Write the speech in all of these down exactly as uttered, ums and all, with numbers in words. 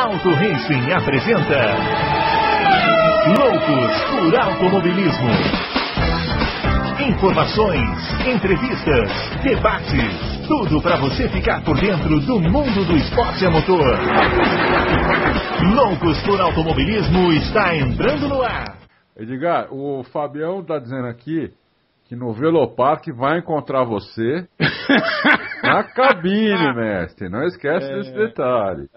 Auto Racing apresenta Loucos por Automobilismo. Informações, entrevistas, debates, tudo para você ficar por dentro do mundo do esporte a motor. Loucos por Automobilismo está entrando no ar. Edgar, o Fabião está dizendo aqui que no Velopark vai encontrar você na cabine, mestre. Não esquece é... desse detalhe.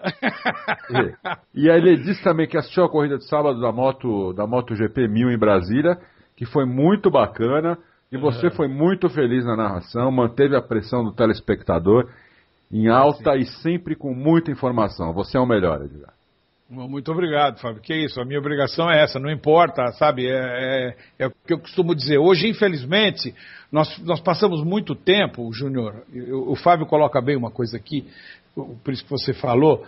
E, e aí ele disse também que assistiu a corrida de sábado da Moto, da MotoGP mil em Brasília, que foi muito bacana. E você é. foi muito feliz na narração, manteve a pressão do telespectador em alta Sim. e sempre com muita informação. Você é o melhor, Edgar. Muito obrigado, Fábio. Que isso, a minha obrigação é essa, não importa, sabe? É, é, é o que eu costumo dizer. Hoje, infelizmente, nós, nós passamos muito tempo, Júnior, o Fábio coloca bem uma coisa aqui, por isso que você falou,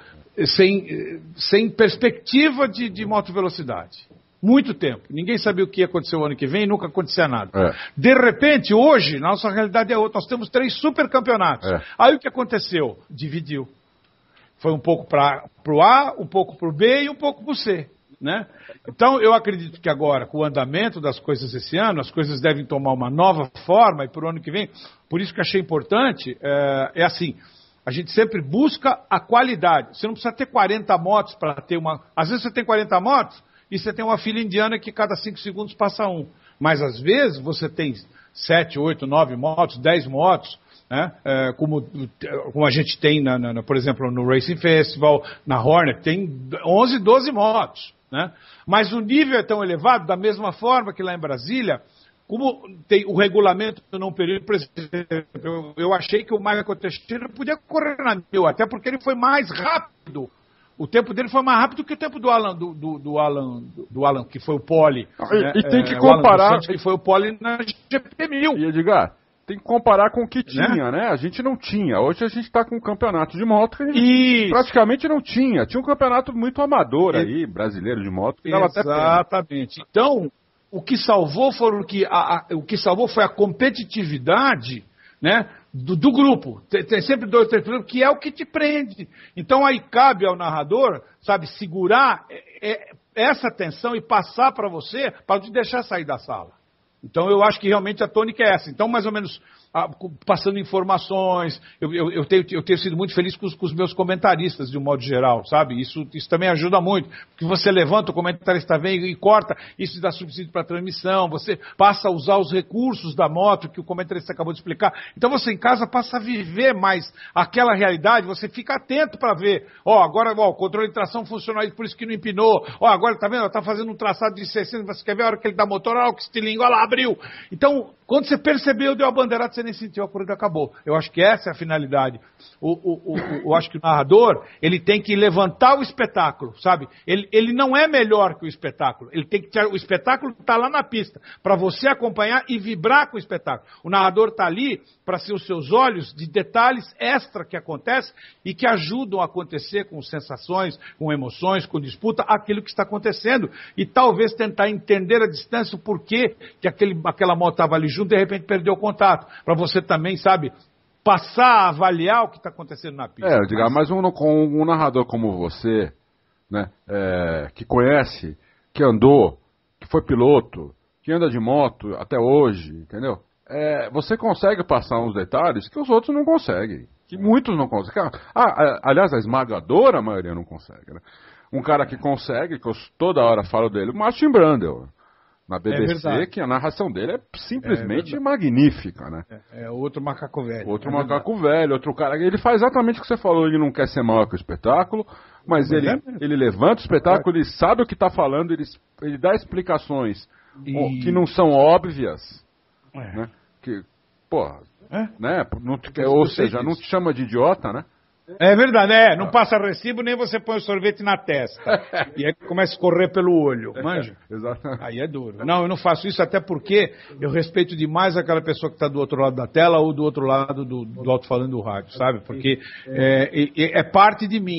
sem, sem perspectiva de, de motovelocidade. Muito tempo. Ninguém sabia o que ia acontecer o ano que vem e nunca acontecia nada. É. De repente, hoje, nossa realidade é outra. Nós temos três super campeonatos. É. Aí o que aconteceu? Dividiu. Foi um pouco para o A, um pouco para o B e um pouco para o C. Né? Então, eu acredito que agora, com o andamento das coisas esse ano, as coisas devem tomar uma nova forma e para o ano que vem. Por isso que achei importante, é, é assim, a gente sempre busca a qualidade. Você não precisa ter quarenta motos para ter uma... Às vezes você tem quarenta motos, e você tem uma fila indiana que cada cinco segundos passa um. Mas às vezes você tem sete, oito, nove motos, dez motos, né? É, como, como a gente tem, na, na, por exemplo, no Racing Festival, na Hornet, tem onze, doze motos. Né? Mas o nível é tão elevado, da mesma forma que lá em Brasília, como tem o regulamento não período, por exemplo, eu, eu achei que o Michael Teixeira podia correr na mil, até porque ele foi mais rápido. O tempo dele foi mais rápido que o tempo do Alan, do, do, do Alan, do Alan, que foi o pole. E, né? e tem que é, comparar... Santos, que foi o pole na G P mil. E Edgar, tem que comparar com o que tinha, né? né? A gente não tinha. Hoje a gente está com um campeonato de moto que a gente praticamente não tinha. Tinha um campeonato muito amador aí, brasileiro de moto. Que Exatamente. Até então, o que salvou foi o que, a, a, o que salvou foi a competitividade, né? Do, do grupo, tem, tem sempre dois, três pilotos, que é o que te prende. Então aí cabe ao narrador, sabe, segurar é, é, essa tensão e passar para você, para não te deixar sair da sala. Então eu acho que realmente a tônica é essa. Então mais ou menos ah, passando informações, eu, eu, eu, tenho, eu tenho sido muito feliz com os, com os meus comentaristas de um modo geral, sabe? Isso, isso também ajuda muito, porque você levanta, o comentarista vem e corta, isso dá subsídio para a transmissão, você passa a usar os recursos da moto que o comentarista acabou de explicar. Então você em casa passa a viver mais aquela realidade, você fica atento para ver, ó, agora ó, o controle de tração funcionou aí, por isso que não empinou, ó, agora tá vendo, tá fazendo um traçado de sessenta, você quer ver a hora que ele dá motor, ó, que estilingue, ó lá, abriu. Então, quando você percebeu, deu a bandeirada, você nem sentiu, a corrida acabou. Eu acho que essa é a finalidade. O, o, o, o, eu acho que o narrador, ele tem que levantar o espetáculo, sabe? Ele, ele não é melhor que o espetáculo. Ele tem que, o espetáculo está lá na pista, para você acompanhar e vibrar com o espetáculo. O narrador está ali para ser os seus olhos de detalhes extra que acontecem e que ajudam a acontecer com sensações, com emoções, com disputa, aquilo que está acontecendo. E talvez tentar entender a distância, o porquê que aquele, aquela moto estava ali junto, de repente perdeu o contato. Para você também, sabe, passar a avaliar o que está acontecendo na pista. É, eu digo, mas um, com um narrador como você, né, é, que conhece, que andou, que foi piloto, que anda de moto até hoje, entendeu? É, você consegue passar uns detalhes que os outros não conseguem, que muitos não conseguem. Ah, aliás, a esmagadora maioria não consegue, né? Um cara que consegue, que eu toda hora falo dele, o Martin Brundle, na B B C, é que a narração dele é simplesmente é magnífica, né? É, é outro macaco velho. Outro é macaco velho, outro cara, ele faz exatamente o que você falou, ele não quer ser maior que o espetáculo, mas, mas ele, é ele levanta o espetáculo, ele sabe o que está falando, ele, ele dá explicações e... que não são óbvias, é. né? Que, porra, é? né? Não te, ou seja, disso. Não te chama de idiota, né? É verdade, é, não passa recibo, nem você põe o sorvete na testa. E aí começa a escorrer pelo olho, manja? Exatamente. Aí é duro. Não, eu não faço isso até porque eu respeito demais aquela pessoa que está do outro lado da tela ou do outro lado do, do alto-falando do rádio, sabe? Porque é, é, é parte de mim.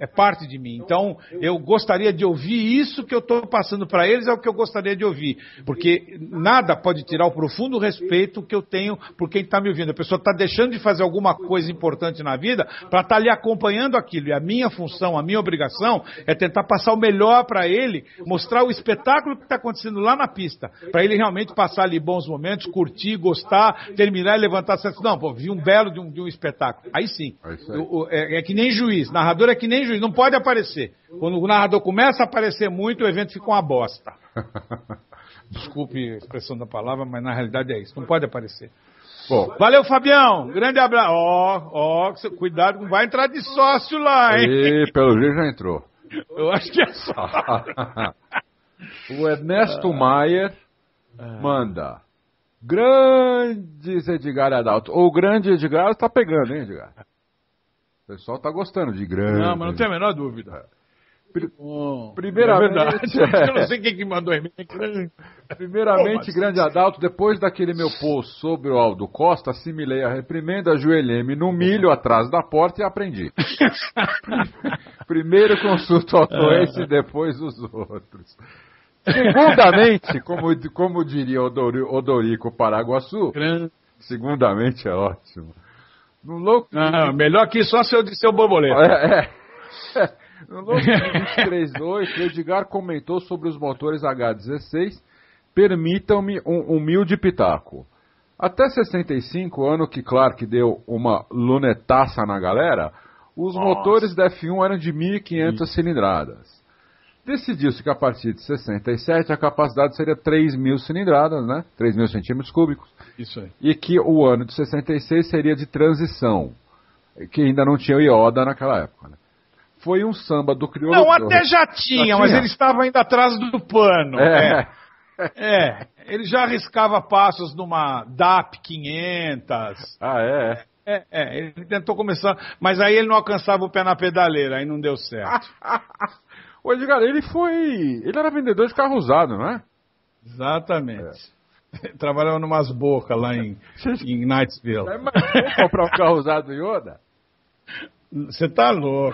É parte de mim. Então, eu gostaria de ouvir isso que eu estou passando para eles, é o que eu gostaria de ouvir. Porque nada pode tirar o profundo respeito que eu tenho por quem está me ouvindo. A pessoa está deixando de fazer alguma coisa importante na vida para estar tá ali acompanhando aquilo. E a minha função, a minha obrigação é tentar passar o melhor para ele, mostrar o espetáculo que está acontecendo lá na pista, para ele realmente passar ali bons momentos, curtir, gostar, terminar e levantar certo. Não, pô, vi um belo de um, de um espetáculo. Aí sim. É, isso aí. O, é, é que nem juiz. Narrador é que nem juiz. Não pode aparecer. Quando o narrador começa a aparecer muito, o evento fica uma bosta. Desculpe a expressão da palavra, mas na realidade é isso. Não pode aparecer. Bom, valeu, Fabião. Grande abraço. Ó, ó, cuidado, não vai entrar de sócio lá, hein? e pelo jeito já entrou. Eu acho que é só. O Ernesto Maier manda. Grandes Edgar Adalto. O grande Edgar tá pegando, hein, Edgar? O pessoal tá gostando de grande. Não, mas não tem a menor dúvida. Pri- Oh, primeiramente, é verdade. Eu não sei quem que mandou e-mail. primeiramente Oh, grande Adalto, depois daquele meu post sobre o Aldo Costa, assimilei a reprimenda, ajoelhei-me no milho atrás da porta e aprendi. Primeiro consulto o autorrense e depois os outros. Segundamente, como, como diria Odori- Odorico Paraguaçu, segundamente é ótimo. No louco... Não, melhor que só seu de seu borboleta. É, é. No louco de vinte e três dois, o Edgar comentou sobre os motores H dezesseis. Permitam-me um humilde pitaco. Até sessenta e cinco, ano que Clark deu uma lunetaça na galera, os Nossa. motores da F um eram de mil e quinhentas cilindradas. Decidiu-se que a partir de sessenta e sete a capacidade seria três mil cilindradas, né? três mil centímetros cúbicos. Isso aí. E que o ano de sessenta e seis seria de transição, que ainda não tinha o Ioda naquela época, né? Foi um samba do crioulo. Não, até já tinha, já mas tinha. Ele estava ainda atrás do pano. É. É. é. Ele já arriscava passos numa D A P quinhentos. Ah, é? É, é. Ele tentou começar, mas aí ele não alcançava o pé na pedaleira, aí não deu certo. O Edgar, ele foi... Ele era vendedor de carro usado, não é? Exatamente. É. Trabalhava numas bocas lá em, em Knightsville. Mas vamos comprar um carro usado do Yoda? Você tá louco.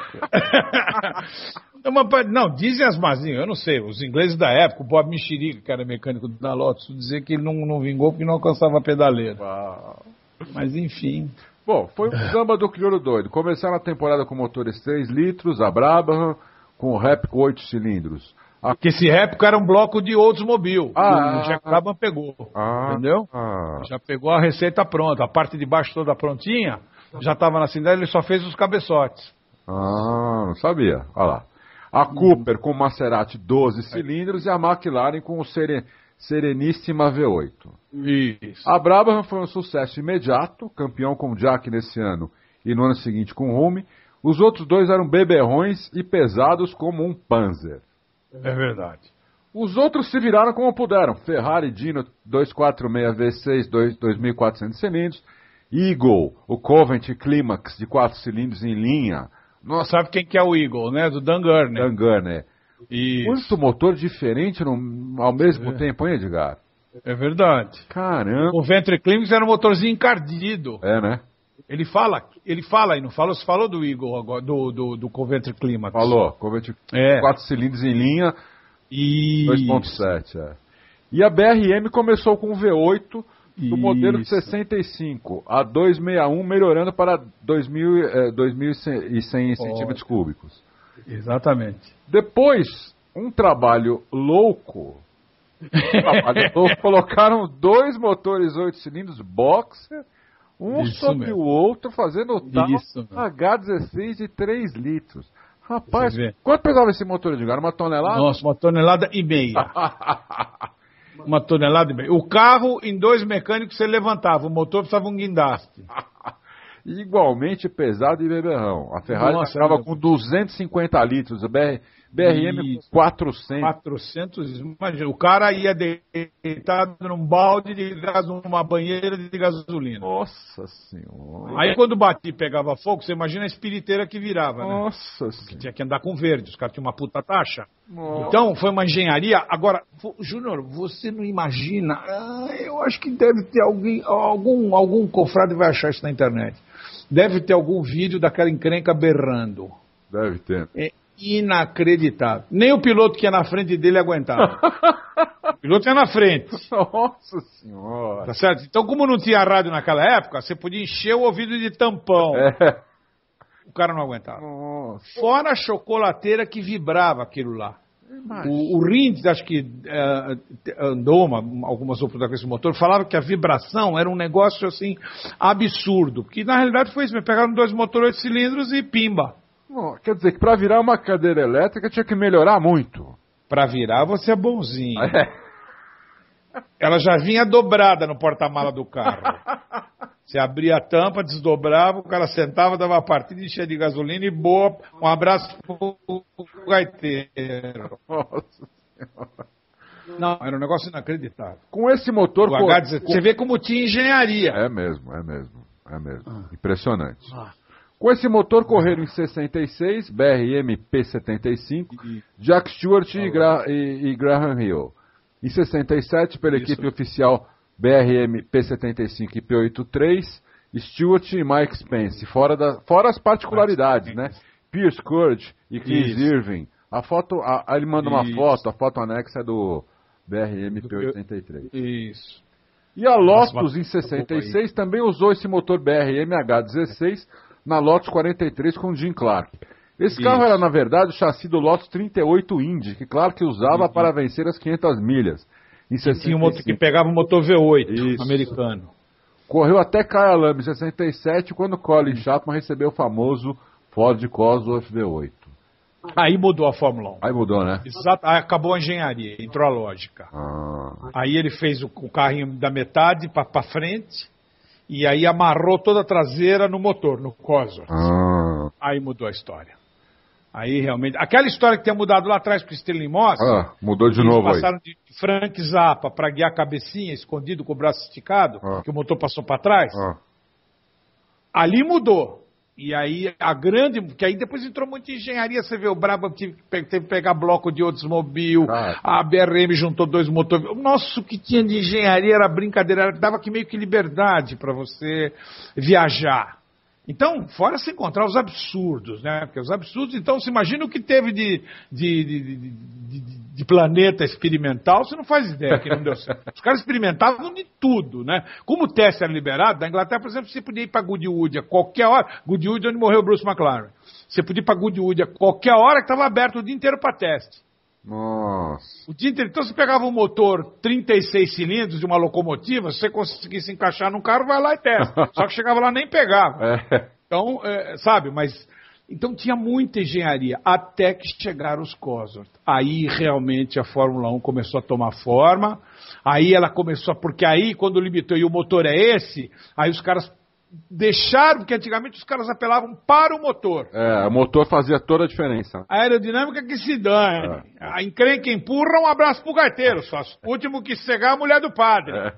Não, dizem as mazinhas, eu não sei. Os ingleses da época, o Bob Mexerica, que era mecânico da Lotus, dizer que ele não, não vingou porque não alcançava a pedaleira. Uau. Mas enfim. Bom, foi um samba do crioulo doido. Começaram a temporada com motores três litros, a Brabham, com o Réplica oito cilindros. A... Porque esse Réplica era um bloco de Oldsmobile. Ah, o Jack Brabham pegou. Ah, entendeu? Ah. Já pegou a receita pronta. A parte de baixo toda prontinha. Já estava na cidade, ele só fez os cabeçotes. Ah, não sabia. Olha lá. A Cooper com Maserati doze cilindros e a McLaren com o Seren... Sereníssima V oito. Isso. A Brabham foi um sucesso imediato, campeão com Jack nesse ano e no ano seguinte com Rume. Os outros dois eram beberrões e pesados como um Panzer. É verdade. Os outros se viraram como puderam. Ferrari Dino duzentos e quarenta e seis V seis, dois mil e quatrocentos cilindros. Eagle, o Covent Climax de quatro cilindros em linha. Nossa, sabe quem que é o Eagle, né? Do Dan Gurney. Dan Gurney. Isso. Muito motor diferente no, ao mesmo é. tempo, hein, Edgar? É verdade. Caramba. O Coventry Climax era um motorzinho encardido. É, né? Ele fala, ele fala e não falou, você falou do Eagle agora, do, do, do Coventry Climax. Falou, Coventry é. quatro cilindros em linha, e dois ponto sete, é. E a B R M começou com o V oito do Isso. modelo de sessenta e cinco a duzentos e sessenta e um, melhorando para dois mil e cem centímetros cúbicos. Exatamente. Depois, um trabalho louco, um trabalho louco, colocaram dois motores oito cilindros boxer, um Isso sobre mesmo. o outro, fazendo o tal H dezesseis de três litros. Rapaz, quanto pesava esse motor, Edgar? Uma tonelada? Nossa, uma tonelada e meia. Uma tonelada e meia. O carro, em dois mecânicos, você levantava. O motor precisava um guindaste. Igualmente pesado e beberrão. A Ferrari estava com duzentos e cinquenta litros. A B R, B R M com quatrocentos. quatrocentos, imagina. O cara ia deitado num balde de gás, numa banheira de gasolina. Nossa Senhora. Aí quando batia e pegava fogo, você imagina a espiriteira que virava, né? Nossa Senhora. Tinha que andar com verde, os caras tinham uma puta taxa. Nossa. Então, foi uma engenharia. Agora, Júnior, você não imagina. Ah, eu acho que deve ter alguém, algum, algum confrade vai achar isso na internet. Deve ter algum vídeo daquela encrenca berrando. Deve ter. É inacreditável. Nem o piloto que ia na frente dele aguentava. O piloto ia na frente. Nossa senhora. Tá certo? Então, como não tinha rádio naquela época, você podia encher o ouvido de tampão. É. O cara não aguentava. Nossa. Fora a chocolateira que vibrava aquilo lá. O, o Rins, acho que uh, andou uma, algumas oportunidades com esse motor, falava que a vibração era um negócio assim absurdo. Que na realidade foi isso, me pegaram dois motores oito cilindros e pimba. Bom, quer dizer que para virar uma cadeira elétrica tinha que melhorar muito. Para virar você é bonzinho. É. Ela já vinha dobrada no porta-mala do carro. Você abria a tampa, desdobrava, o cara sentava, dava a partida, enchia de gasolina e boa. Um abraço pro gaiteiro. Nossa senhora. Não, era um negócio inacreditável. Com esse motor... O H dezessete, você vê como tinha engenharia. É mesmo, é mesmo, é mesmo. Ah. Impressionante. Ah. Com esse motor correram em sessenta e seis, B R M P setenta e cinco, Jack Stewart e, Gra e, e Graham Hill. Em sessenta e sete, pela Isso. equipe oficial B R M P setenta e cinco e P oitenta e três, Stewart e Mike Spence, fora, da, fora as particularidades, né? Pierce Courage e Chris Isso. Irving. A foto, a, a, ele manda uma Isso. foto, a foto anexa é do B R M P oitenta e três. Isso. E a Lotus, Nossa, em sessenta e seis, também usou esse motor B R M H dezesseis na Lotus quarenta e três com Jim Clark. Esse Isso. carro era, na verdade, o chassi do Lotus trinta e oito Indy, que Clark usava Isso. para vencer as quinhentas milhas. Em Tinha um motor que pegava o motor V oito Isso. americano. Correu até Kyalami em sessenta e sete, quando Colin Chapman recebeu o famoso Ford Cosworth V oito. Aí mudou a Fórmula um. Aí mudou, né? Exato, aí acabou a engenharia, entrou a lógica. Ah. Aí ele fez o, o carrinho da metade para frente e aí amarrou toda a traseira no motor, no Cosworth. Ah. Aí mudou a história. Aí realmente... Aquela história que tinha mudado lá atrás com o Sterling Moss... Ah, mudou de eles novo aí. passaram de Frank Zappa para guiar a cabecinha, escondido com o braço esticado, Ah. que o motor passou para trás. Ah. Ali mudou. E aí a grande... Porque aí depois entrou muita engenharia. Você vê, o Brabham teve, teve que pegar bloco de Oldsmobile, Ah. a B R M juntou dois motores. Nossa, o que tinha de engenharia era brincadeira. Dava que meio que liberdade para você viajar. Então, fora se encontrar os absurdos, né? Porque os absurdos, então, se imagina o que teve de, de, de, de, de, de planeta experimental, você não faz ideia que não deu certo. Os caras experimentavam de tudo, né? Como o teste era liberado, na Inglaterra, por exemplo, você podia ir para Goodwood a qualquer hora. Goodwood onde morreu o Bruce McLaren. Você podia ir para Goodwood a qualquer hora que estava aberto o dia inteiro para teste. Nossa. O dia inteiro. Então, você pegava um motor trinta e seis cilindros de uma locomotiva, se você conseguisse encaixar num carro, vai lá e testa. Só que chegava lá nem pegava. É. Então, é, sabe, mas... Então tinha muita engenharia, até que chegaram os Cosworth. Aí, realmente, a Fórmula um começou a tomar forma. Aí ela começou... Porque aí, quando limitou e o motor é esse, aí os caras deixaram... Porque antigamente os caras apelavam para o motor. É, o motor fazia toda a diferença. A aerodinâmica que se dane. É. A encrenca empurra, um abraço pro gaiteiro. Só o último que cegar a mulher do padre. É.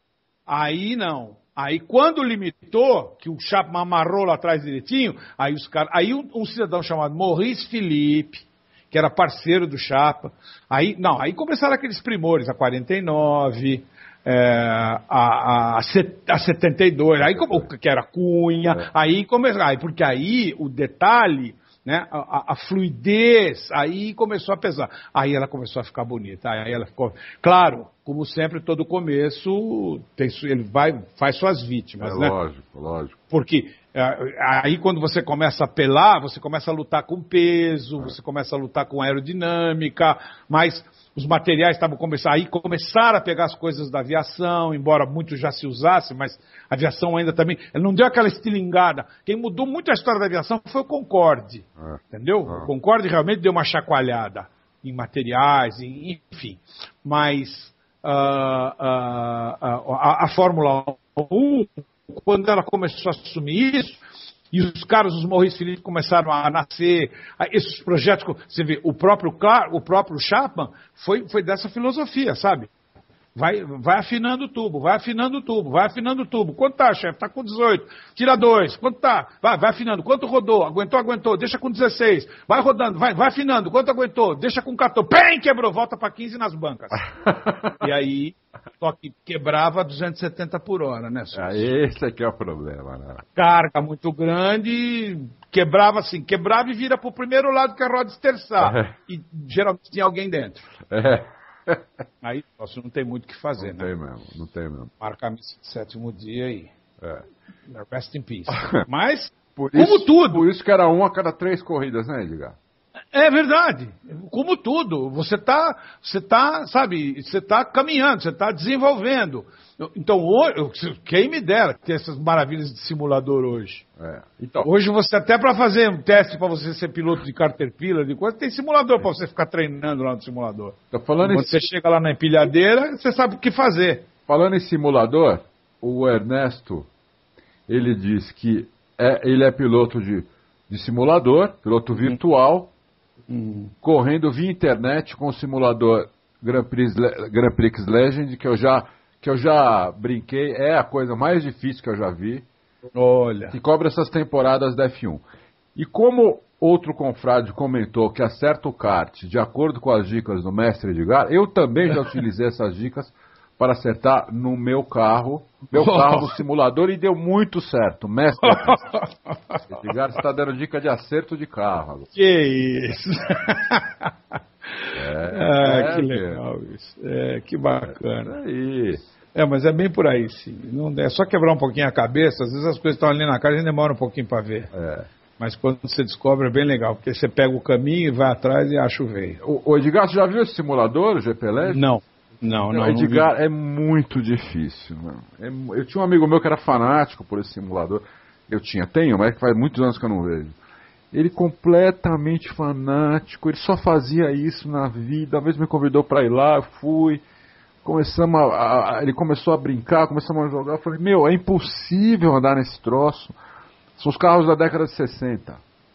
Aí não. Aí quando limitou, que o Chapman amarrou lá atrás direitinho, aí os caras. Aí um, um cidadão chamado Maurice Philippe, que era parceiro do Chapman, aí. Não, aí começaram aqueles primores, a quarenta e nove. É, a, a, a setenta e dois, aí, que era Cunha, é. aí começou, aí, porque aí o detalhe, né, a, a fluidez, aí começou a pesar, aí ela começou a ficar bonita, aí ela ficou, claro, como sempre, todo começo, tem, ele vai, faz suas vítimas, é, né? Lógico, lógico. Porque é, aí quando você começa a apelar, você começa a lutar com peso, você começa a lutar com aerodinâmica, mas os materiais estavam começando, aí começaram a pegar as coisas da aviação, embora muito já se usasse, mas a aviação ainda também, ela não deu aquela estilingada. Quem mudou muito a história da aviação foi o Concorde, é. entendeu? É. O Concorde realmente deu uma chacoalhada em materiais, em, enfim. Mas uh, uh, uh, a, a Fórmula um, quando ela começou a assumir isso, e os caras, os Maurice Philippe, começaram a nascer, esses projetos, você vê, o próprio, o próprio Chapman foi, foi dessa filosofia, sabe? Vai, vai afinando o tubo, vai afinando o tubo, vai afinando o tubo. Quanto tá, chefe? Tá com dezoito. Tira dois. Quanto tá? Vai, vai afinando. Quanto rodou? Aguentou, aguentou. Deixa com dezesseis. Vai rodando, vai, vai afinando. Quanto aguentou? Deixa com quatorze. Pem, quebrou. Volta pra quinze nas bancas. E aí, só que quebrava duzentos e setenta por hora, né, Ah, esse aqui é o problema, né? Carga muito grande, quebrava assim, quebrava e vira pro primeiro lado que a roda esterçar. É. E geralmente tinha alguém dentro. É. Aí, nossa, não tem muito o que fazer, Não né? tem mesmo, não tem mesmo. Marca a missa de sétimo dia e É. rest in peace. Mas, Por como isso, tudo, Por isso que era um a cada três corridas, né, Edgar? é verdade. Como tudo, você tá, você tá, sabe, você tá caminhando, você tá desenvolvendo. Então, hoje, quem me dera ter essas maravilhas de simulador hoje. É. Então, Hoje você até para fazer um teste para você ser piloto de Caterpillar, de coisa, tem simulador para você ficar treinando lá no simulador. tô falando, Quando em, você chega lá na empilhadeira, você sabe o que fazer. falando em simulador, o Ernesto, ele diz que é, ele é piloto de, de simulador, piloto virtual, Hum. correndo via internet com o simulador Grand Prix, Le- Grand Prix Legend, que eu já que eu já brinquei, é a coisa mais difícil que eu já vi, Olha. que cobre essas temporadas da F um. E como outro confrade comentou que acerta o kart de acordo com as dicas do mestre Edgar, eu também já utilizei essas dicas para acertar no meu carro, meu carro no simulador, e deu muito certo. Mestre Edgar está dando dica de acerto de carro agora. Que isso. É, Ah, é, que é. legal isso. É, que bacana. Aí. É, mas é bem por aí, sim. Não, é só quebrar um pouquinho a cabeça, às vezes as coisas estão ali na casa e demora um pouquinho para ver. É. Mas quando você descobre é bem legal, porque você pega o caminho e vai atrás e acha o veio. O, o Edgar, você já viu esse simulador, o G P Legend? Não, não, não. Não, Edgar, é muito difícil. Mano. É mu- eu tinha um amigo meu que era fanático por esse simulador. Eu tinha, tenho, mas faz muitos anos que eu não vejo. Ele completamente fanático, ele só fazia isso na vida. Uma vez me convidou para ir lá, eu fui. Começamos a, a- ele começou a brincar, começamos a jogar. Eu falei, meu, é impossível andar nesse troço. São os carros da década de sessenta.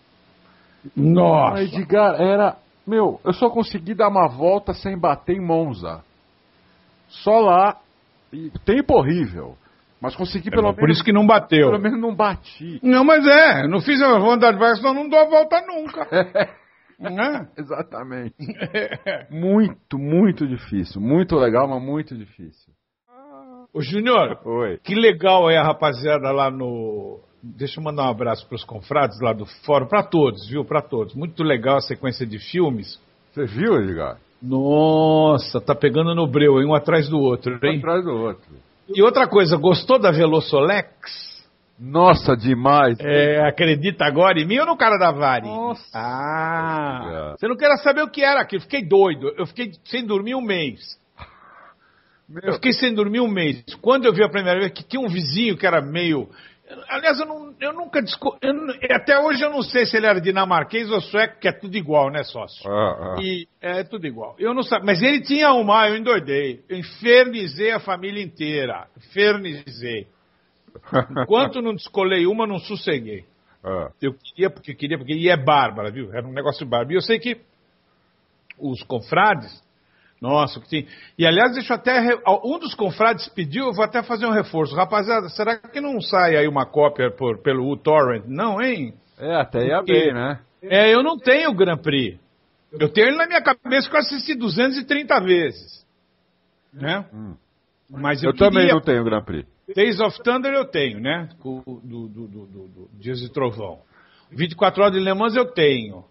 Nossa. Mas Edgar, era... Meu, eu só consegui dar uma volta sem bater em Monza. Só lá. E tempo horrível. Mas consegui pelo menos... Por isso que não bateu. Pelo menos não bati. Não, mas é, não fiz a vou andar devagar, senão não dou a volta nunca. Né? Exatamente. Muito, muito difícil. Muito legal, mas muito difícil. Ô Júnior, Oi. que legal é a rapaziada lá no... Deixa eu mandar um abraço para os confrades lá do fórum, para todos, viu? Para todos. Muito legal a sequência de filmes. Você viu, Edgar? Nossa, tá pegando no breu, hein? Um atrás do outro, Um hein? atrás do outro. E outra coisa, gostou da Velosolex? Nossa, demais. É, acredita agora em mim ou no cara da Vari? Nossa. Ah, você não quer saber o que era aquilo. Fiquei doido. Eu fiquei sem dormir um mês. Meu, Eu fiquei sem dormir um mês. Quando eu vi a primeira vez que tinha um vizinho que era meio... Aliás, eu, não, eu nunca... Desco... Eu não... Até hoje eu não sei se ele era dinamarquês ou sueco, que é tudo igual, né, sócio? Ah, ah. E é tudo igual. Eu não sabia. Mas ele tinha uma, eu endoidei. Eu infernizei a família inteira. Infernizei. Enquanto não descolei uma, não sosseguei. Ah. Eu queria, porque queria, porque e é bárbara, viu? Era um negócio bárbaro. E eu sei que os confrades, nossa, que tem. E aliás, deixa eu até. re- Um dos confrades pediu, eu vou até fazer um reforço. Rapaziada, será que não sai aí uma cópia por, pelo uTorrent? Não, hein? É, até ia Porque- bem, né? É, eu não tenho o Grand Prix. Eu tenho ele na minha cabeça que eu assisti duzentas e trinta vezes. Né? Hum. Mas eu, Eu também queria- não tenho Grand Prix. Days of Thunder eu tenho, né? Com- Do, do, do, do, do Dias de Trovão. vinte e quatro Horas de Le Mans eu tenho.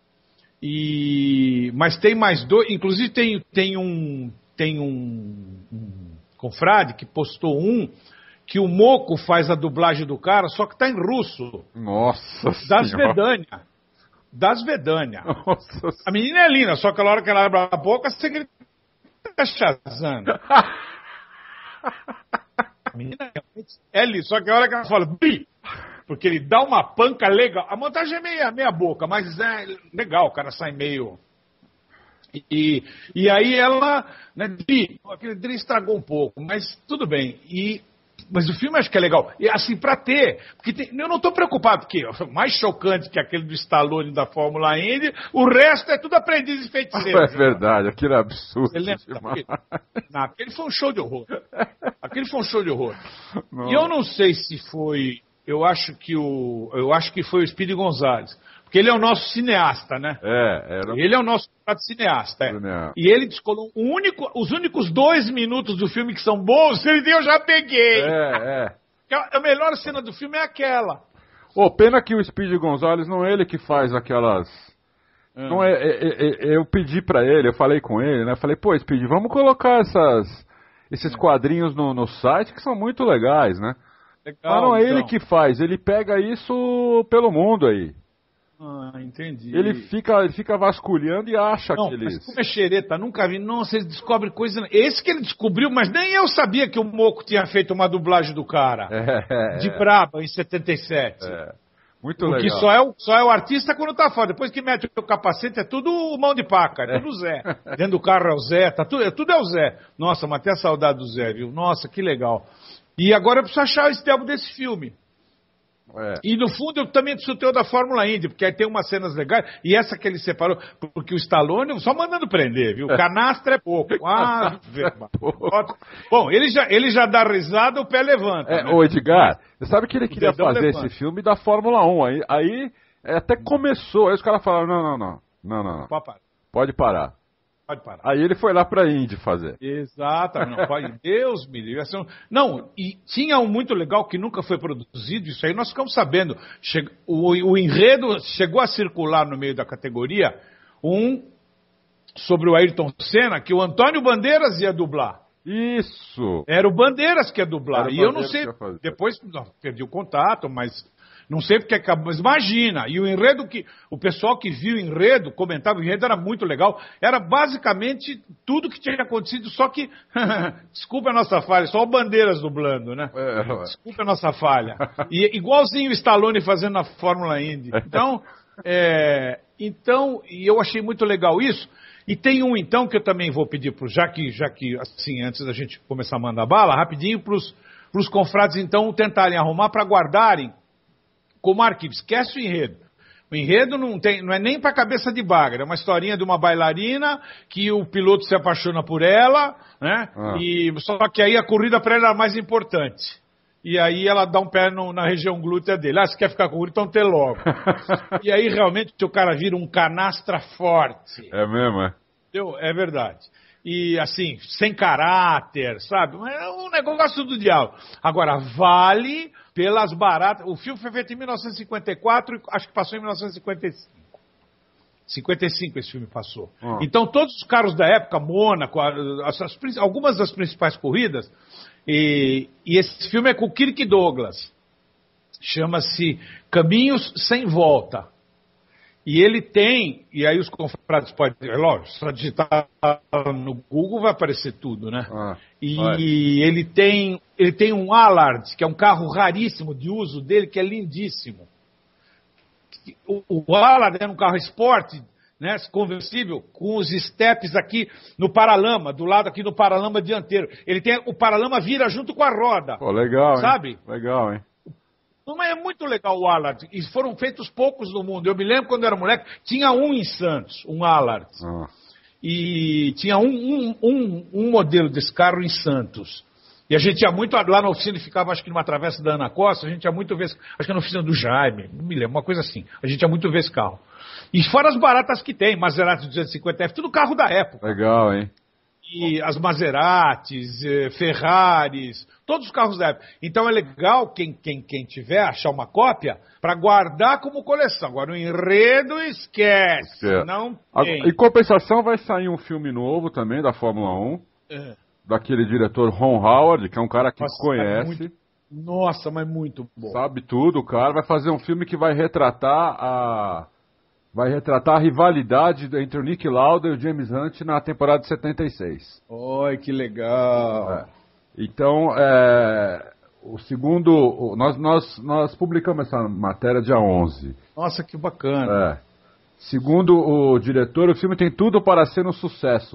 E... Mas tem mais dois. Inclusive tem, tem um. Tem um, um confrade que postou um que o Moco faz a dublagem do cara, só que tá em russo. Nossa Das Senhora. Vedânia. Das Vedânia. Nossa A menina é linda, só que a hora que ela abre a boca, você grita Shazam. A menina é linda, só que a hora que ela fala Bi! Porque ele dá uma panca legal. A montagem é meia, meia boca, mas é legal, o cara sai meio... E, e aí ela... Né, Bi, aquele Dri estragou um pouco, mas tudo bem. E Mas o filme acho que é legal. E assim, pra ter. Porque tem, eu não tô preocupado, porque o mais chocante que aquele do Stallone da Fórmula Indy, o resto é tudo aprendiz e feiticeiro. É verdade, aquilo é absurdo. Você lembra? Aquele, não, aquele foi um show de horror. Aquele foi um show de horror. Não. E eu não sei se foi. Eu acho que o. Eu acho que foi o Speedy Gonzalez. Porque ele é o nosso cineasta, né? É, era... Ele é o nosso cineasta. É. E ele descolou o único, os únicos dois minutos do filme que são bons, ele deu, eu já peguei. É, é. A melhor cena do filme é aquela. Ô, pena que o Speedy Gonzalez não é ele que faz aquelas... Hum. Não é, é, é, eu pedi pra ele, eu falei com ele, né? Falei, pô, Speedy, vamos colocar essas, esses quadrinhos no, no site que são muito legais, né? Legal, Mas não é então. ele que faz, ele pega isso pelo mundo aí. Ah, entendi. Ele fica, ele fica vasculhando e acha não, aqueles... Mas como é xereta, nunca vi. Nossa, ele descobre coisa... Esse que ele descobriu, mas nem eu sabia que o Moco tinha feito uma dublagem do cara. É, de é. Braba, em setenta e sete. É. Muito Porque legal. Porque só é, o, só é o artista quando tá fora. Depois que mete o capacete, é tudo mão de paca, é tudo o Zé. Dentro do carro é o Zé, tá tudo, tudo é o Zé. Nossa, matei a saudade do Zé, viu? Nossa, que legal. E agora eu preciso achar esse tempo desse filme. É. E no fundo eu também discuti o da Fórmula Indy, porque aí tem umas cenas legais, e essa que ele separou, porque o Stallone só mandando prender, viu? Canastra é pouco. Ah, bom, ele já, ele já dá risada, o pé levanta. É, né? Ô Edgar, você sabe que ele queria fazer levanta. esse filme da Fórmula um, aí, aí até começou, aí os caras falaram, não, não, não, não, não, não. Pode parar. Pode parar. Pode parar. Aí ele foi lá pra Indy fazer. Exatamente. Não, pode, Deus me livre. Não, e tinha um muito legal que nunca foi produzido, isso aí nós ficamos sabendo. Che, o, o enredo chegou a circular no meio da categoria, um sobre o Ayrton Senna, que o Antônio Bandeiras ia dublar. Isso! Era o Bandeiras que ia dublar. Era e eu não sei, depois não, perdi o contato, mas... Não sei porque acabou, mas imagina, e o enredo que, o pessoal que viu o enredo, comentava, o enredo era muito legal, era basicamente tudo que tinha acontecido, só que, desculpa a nossa falha, só o Bandeiras dublando, né? É, desculpa a nossa falha. E igualzinho o Stallone fazendo na Fórmula Indy. Então, é, então, e eu achei muito legal isso, e tem um então que eu também vou pedir, pro, já que, já que assim, antes da gente começar a mandar bala, rapidinho para os confrades então tentarem arrumar para guardarem como arquivo, esquece o enredo. O enredo não, tem, não é nem para cabeça de bagra, é uma historinha de uma bailarina que o piloto se apaixona por ela, né? Ah. E, só que aí a corrida para ela era mais importante. E aí ela dá um pé no, na região glútea dele. Ah, você quer ficar com o então ter logo. E aí realmente o cara vira um canastra forte. É mesmo, é? Entendeu? É verdade. E assim, sem caráter, sabe? É um negócio do diabo. Agora, vale pelas baratas. O filme foi feito em mil novecentos e cinquenta e quatro e acho que passou em mil novecentos e cinquenta e cinco. cinquenta e cinco esse filme passou. Hum. Então, todos os carros da época, Mônaco, as, as, algumas das principais corridas, e, e esse filme é com o Kirk Douglas. Chama-se Caminhos Sem Volta. E ele tem, e aí os confrades podem, é lógico, só digitar no Google vai aparecer tudo, né? Ah, e vai. ele tem, ele tem um Allard, que é um carro raríssimo de uso dele, que é lindíssimo. O, o Allard é um carro esporte, né, conversível, com os steps aqui no paralama, do lado aqui do paralama dianteiro. Ele tem, o paralama vira junto com a roda. Pô, legal, sabe? Hein? Legal, hein? Mas é muito legal o Allard, e foram feitos poucos no mundo. Eu me lembro quando eu era moleque, tinha um em Santos, um Allard. Ah. E tinha um, um, um, um modelo desse carro em Santos. E a gente ia muito, lá na oficina, ficava acho que numa travessa da Ana Costa, a gente ia muito ver, acho que na oficina do Jaime, não me lembro, uma coisa assim. A gente ia muito ver esse carro. E fora as baratas que tem, Maserati duzentos e cinquenta F, tudo carro da época. Legal, hein? E as Maseratis, Ferraris, todos os carros da época. Então é legal quem, quem, quem tiver achar uma cópia para guardar como coleção. Agora o enredo esquece, é. não tem. Em compensação vai sair um filme novo também da Fórmula um, é. daquele diretor Ron Howard, que é um cara que Nossa, conhece. Muito... Nossa, mas muito bom. Sabe tudo, o cara vai fazer um filme que vai retratar a... Vai retratar a rivalidade entre o Nick Lauda e o James Hunt na temporada de setenta e seis. Oi, que legal. É. Então, é, o segundo... Nós, nós, nós publicamos essa matéria dia onze. Nossa, que bacana. É. Segundo o diretor, o filme tem tudo para ser um sucesso.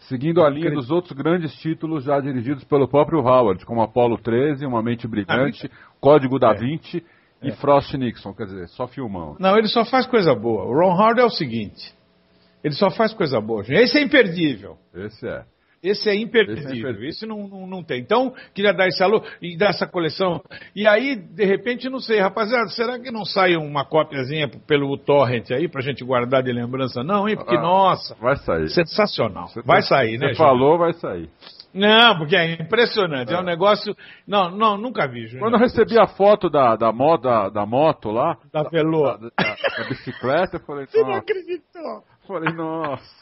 seguindo a linha dos outros grandes títulos já dirigidos pelo próprio Howard, como Apollo treze, Uma Mente Brilhante, Código da Vinci é. e é. Frost Nixon, quer dizer, só filmão. Não, ele só faz coisa boa. O Ron Howard é o seguinte, ele só faz coisa boa. Esse é imperdível. Esse é. Esse é imperdível, esse, é imperdível. esse não, não, não tem. Então, queria dar esse alô e dar essa coleção. E aí, de repente, não sei, rapaziada, será que não sai uma cópiazinha pelo torrent aí pra gente guardar de lembrança? Não, hein? Porque, ah, nossa, vai sair. Sensacional. Você vai tá, sair, né, Você falou, vai sair. Não, porque é impressionante, é, é um negócio... Não, não, nunca vi, Júnior. Quando eu recebi a foto da, da, moto, da, da moto lá... Da Pelô. Da, da, da bicicleta, eu falei... Você não acreditou? Falei, nossa...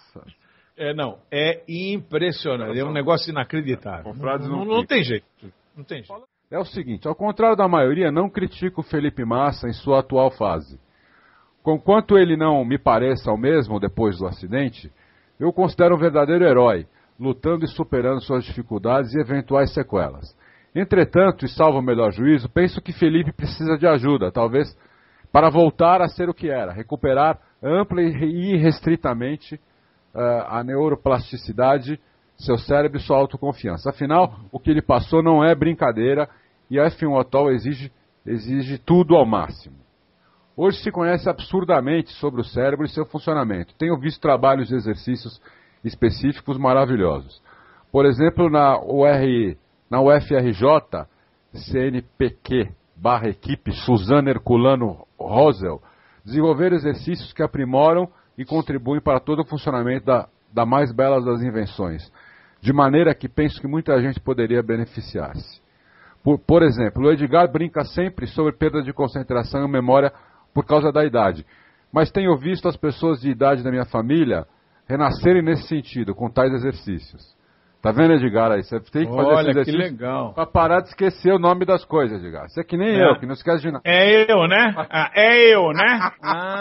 É, não, é impressionante, é um negócio inacreditável. Não, não, não tem jeito, não tem jeito. É o seguinte, ao contrário da maioria, não critico o Felipe Massa em sua atual fase. Conquanto ele não me pareça o mesmo depois do acidente, eu o considero um verdadeiro herói, lutando e superando suas dificuldades e eventuais sequelas. Entretanto, e salvo o melhor juízo, penso que Felipe precisa de ajuda, talvez, para voltar a ser o que era, recuperar ampla e irrestritamente Uh, a neuroplasticidade, seu cérebro e sua autoconfiança. Afinal, o que ele passou não é brincadeira e a F um Atoll exige, exige tudo ao máximo. Hoje se conhece absurdamente sobre o cérebro e seu funcionamento. Tenho visto trabalhos de exercícios específicos maravilhosos. Por exemplo, na, U R, na U F R J, C N P Q, barra equipe Suzana Herculano Rosel, desenvolveram exercícios que aprimoram e contribuem para todo o funcionamento da, da mais bela das invenções, de maneira que penso que muita gente poderia beneficiar-se. Por, por exemplo, o Edgar brinca sempre sobre perda de concentração e memória por causa da idade, mas tenho visto as pessoas de idade da minha família renascerem nesse sentido, com tais exercícios. Tá vendo, Edgar, aí? Você tem que fazer Olha, esse exercício que legal. Pra parar de esquecer o nome das coisas, Edgar. Você é que nem é. eu, que não esquece de nada. É eu, né? Ah, é eu, né?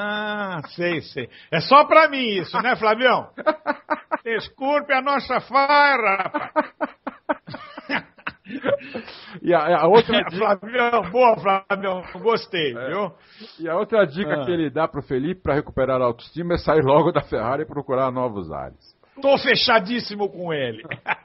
Ah, sei, sei. É só pra mim isso, né, Flavião? Desculpe a nossa farra, rapaz. E a, a outra dica... Flavião, boa, Flavião, gostei, é. viu? E a outra dica ah. que ele dá pro Felipe para recuperar a autoestima é sair logo da Ferrari e procurar novos ares. Tô fechadíssimo com ele.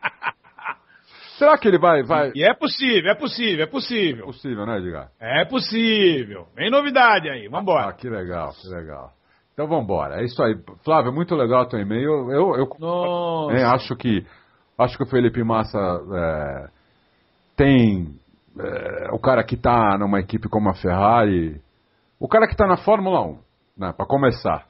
Será que ele vai, vai... E é possível, é possível, é possível. É possível, né, Edgar? É possível. Vem novidade aí, vambora. Ah, que legal, que legal. Então vambora, é isso aí. Flávio, muito legal o teu e-mail. Eu, eu, eu é, acho que acho que o Felipe Massa é, tem... É, o cara que tá numa equipe como a Ferrari... O cara que tá na Fórmula um, né, para começar...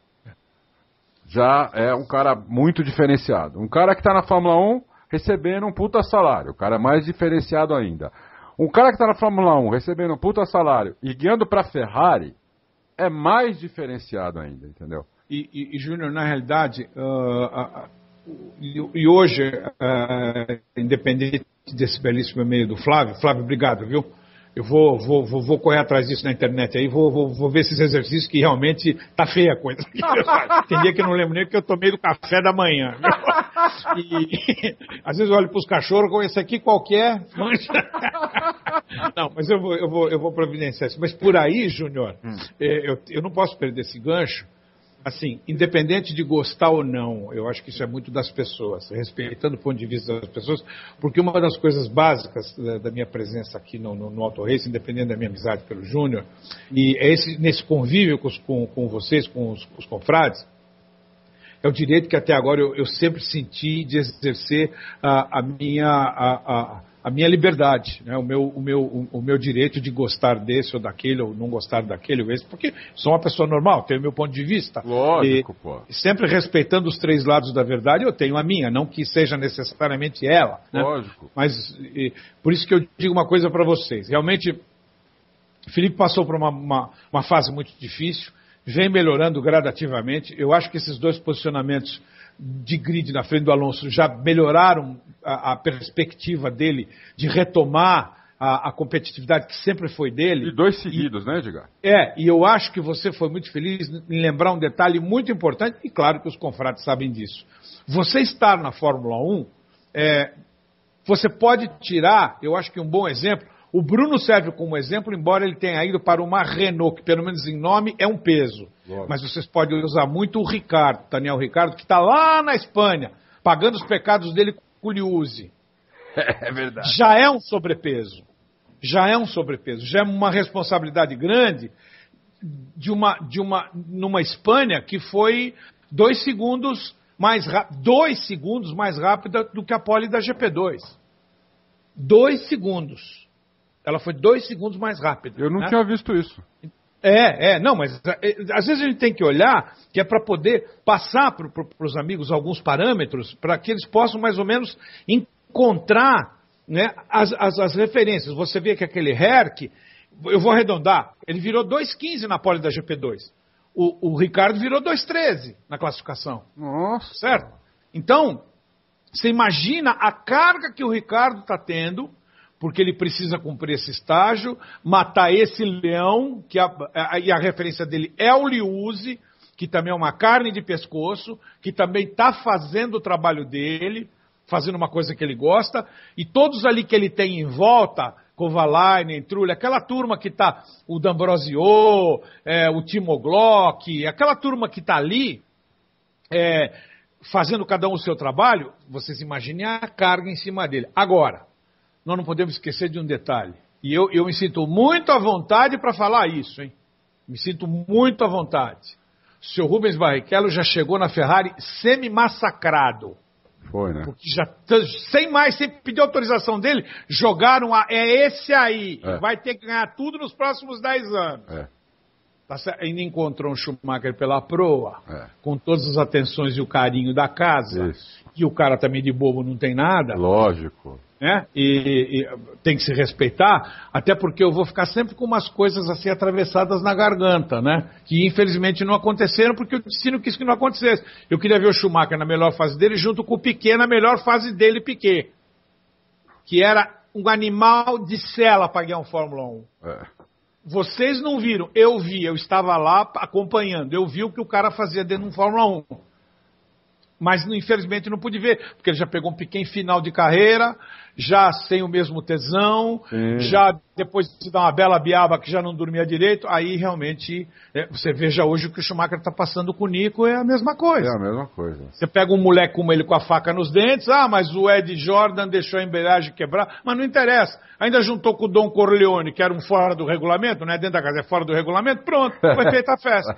já é um cara muito diferenciado. Um cara que está na Fórmula um recebendo um puta salário. O cara é mais diferenciado ainda. Um cara que está na Fórmula um recebendo um puta salário e guiando para a Ferrari é mais diferenciado ainda, entendeu? E, e, e Júnior, na realidade, uh, uh, uh, e hoje, uh, independente desse belíssimo e-mail do Flávio, Flávio, obrigado, viu? Eu vou, vou, vou, vou correr atrás disso na internet aí, vou, vou, vou ver esses exercícios que realmente tá feia a coisa. Tem dia que eu não lembro nem que eu tomei do café da manhã. E às vezes eu olho pros cachorros com esse aqui qualquer. Não, mas eu vou, eu vou, eu vou providenciar isso. Mas por aí, Júnior, hum. eu, eu não posso perder esse gancho. Assim, independente de gostar ou não, eu acho que isso é muito das pessoas, respeitando o ponto de vista das pessoas, porque uma das coisas básicas da, da minha presença aqui no, no, no Auto Race, independente da minha amizade pelo Júnior, e é esse, nesse convívio com, com, com vocês, com os, com os confrades, é o direito que até agora eu, eu sempre senti de exercer a, a minha... A, a, a minha liberdade, né? o, meu, o, meu, o meu direito de gostar desse ou daquele, ou não gostar daquele ou esse, porque sou uma pessoa normal, tenho o meu ponto de vista. Lógico, e, pô. Sempre respeitando os três lados da verdade, eu tenho a minha, não que seja necessariamente ela. Né? Lógico. Mas e, por isso que eu digo uma coisa para vocês. Realmente, Felipe passou por uma, uma, uma fase muito difícil, vem melhorando gradativamente. Eu acho que esses dois posicionamentos de grid na frente do Alonso já melhoraram a, a perspectiva dele de retomar a, a competitividade que sempre foi dele. E dois seguidos, e, né, Edgar? É, e eu acho que você foi muito feliz em lembrar um detalhe muito importante, e claro que os confrades sabem disso. Você estar na Fórmula um, é, você pode tirar, eu acho que um bom exemplo, o Bruno serve como exemplo, embora ele tenha ido para uma Renault, que pelo menos em nome é um peso. Lógico. Mas vocês podem usar muito o Ricardo, Daniel Ricardo, que está lá na Espanha, pagando os pecados dele com o Liuzzi. É verdade. Já é um sobrepeso. Já é um sobrepeso. Já é uma responsabilidade grande de uma, de uma, numa Espanha que foi dois segundos mais, dois segundos mais rápida do que a pole da G P dois. Dois segundos. Ela foi dois segundos mais rápida. Eu não né? tinha visto isso. É, é, não, mas é, às vezes a gente tem que olhar que é para poder passar para pro, os amigos alguns parâmetros para que eles possam mais ou menos encontrar, né, as, as, as referências. Você vê que aquele Herc, eu vou arredondar, ele virou dois quinze na pole da G P dois. O, o Ricardo virou dois treze na classificação. Nossa. Certo? Então, você imagina a carga que o Ricardo está tendo, porque ele precisa cumprir esse estágio, matar esse leão, que a, a, e a referência dele é o Liuzzi, que também é uma carne de pescoço, que também está fazendo o trabalho dele, fazendo uma coisa que ele gosta, e todos ali que ele tem em volta, Kovalainen, Trulli, aquela turma que está, o D'Ambrosio, é, o Timo Glock, aquela turma que está ali, é, fazendo cada um o seu trabalho, vocês imaginem a carga em cima dele. Agora, nós não podemos esquecer de um detalhe, e eu, eu me sinto muito à vontade para falar isso, hein? Me sinto muito à vontade. O senhor Rubens Barrichello já chegou na Ferrari semi-massacrado. Foi, né? Porque já, sem mais, sem pedir autorização dele, jogaram a. É esse aí. É. Vai ter que ganhar tudo nos próximos dez anos. É. Tá, ainda encontrou um Schumacher pela proa, é. com todas as atenções e o carinho da casa. Isso. E o cara também de bobo não tem nada. Lógico. Né? E, e tem que se respeitar, até porque eu vou ficar sempre com umas coisas assim atravessadas na garganta, né? Que infelizmente não aconteceram porque o destino quis que não acontecesse. Eu queria ver o Schumacher na melhor fase dele junto com o Piquet na melhor fase dele, Piquet. Que era um animal de sela para ganhar um Fórmula um. É. Vocês não viram, eu vi, eu estava lá acompanhando, eu vi o que o cara fazia dentro de um Fórmula um. Mas, infelizmente, não pude ver, porque ele já pegou um pequeno final de carreira, já sem o mesmo tesão, Sim. já depois de dar uma bela biaba que já não dormia direito, aí realmente, é, você veja hoje o que o Schumacher está passando com o Nico, é a mesma coisa. É a mesma coisa. Você pega um moleque como ele com a faca nos dentes, ah, mas o Ed Jordan deixou a embreagem quebrar, mas não interessa. Ainda juntou com o Don Corleone, que era um fora do regulamento, não é dentro da casa, é fora do regulamento, pronto, foi feita a festa.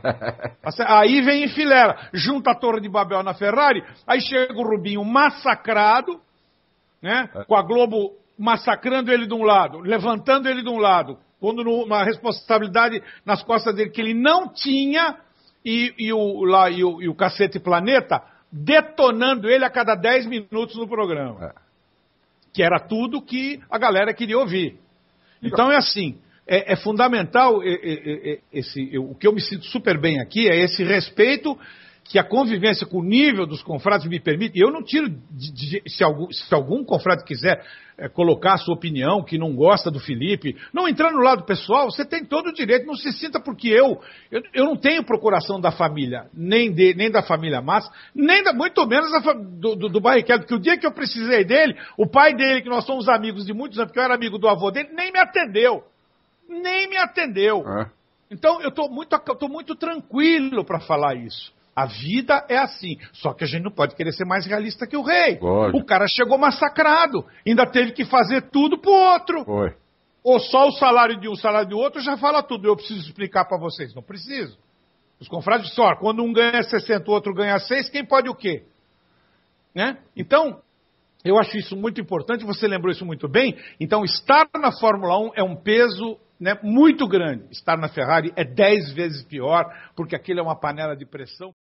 Aí vem em fileira, junta a Torre de Babel na Ferrari, aí chega o Rubinho massacrado, né, com a Globo massacrando ele de um lado, levantando ele de um lado, pondo uma responsabilidade nas costas dele que ele não tinha, e, e, o, lá, e, o, e o Cacete Planeta detonando ele a cada dez minutos no programa. É. Que era tudo que a galera queria ouvir. Então é assim, é, é fundamental, é, é, é, esse, o que eu me sinto super bem aqui é esse respeito que a convivência com o nível dos confrades me permite. Eu não tiro, de, de, se, algum, se algum confrade quiser é, colocar a sua opinião, que não gosta do Felipe, não entrar no lado pessoal, você tem todo o direito, não se sinta porque eu, eu, eu não tenho procuração da família, nem, de, nem da família Massa, nem da, muito menos da, do, do, do Barrichello, porque o dia que eu precisei dele, o pai dele, que nós somos amigos de muitos anos, porque eu era amigo do avô dele, nem me atendeu. Nem me atendeu. É. Então eu estou muito, eu tô muito tranquilo para falar isso. A vida é assim, só que a gente não pode querer ser mais realista que o rei. Pode. O cara chegou massacrado, ainda teve que fazer tudo pro outro. Foi. Ou só o salário de um, o salário do outro já fala tudo. Eu preciso explicar para vocês, não preciso. Os confrades só, quando um ganha sessenta, o outro ganha seis, quem pode o quê? Né? Então, eu acho isso muito importante, você lembrou isso muito bem. Então, estar na Fórmula um é um peso, né, muito grande. Estar na Ferrari é dez vezes pior, porque aquilo é uma panela de pressão.